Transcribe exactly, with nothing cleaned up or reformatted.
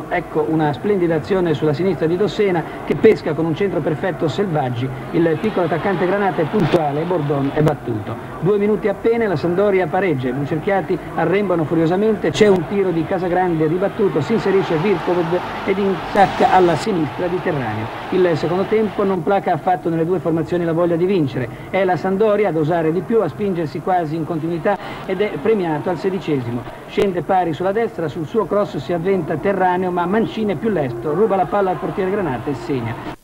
ecco una splendida azione sulla sinistra di Dossena che pesca con un centro perfetto Selvaggi, il piccolo attaccante Granata è puntuale e Bordon è battuto. Due minuti appena e la Sampdoria pareggia, i blucerchiati arrembano furiosamente, c'è un tiro di Casagrande ribattuto, si inserisce Virkoved ed insacca alla sinistra di Terraneo. Il secondo tempo non placa affatto nelle due formazioni la voglia di vincere, è la Sampdoria ad osare di più, a spingersi quasi in continuità ed è premiato al sedicesimo. Scende pari sulla destra, sul suo cross si avventa Terraneo ma Mancini è più lesto, ruba la palla al portiere Granata e segna.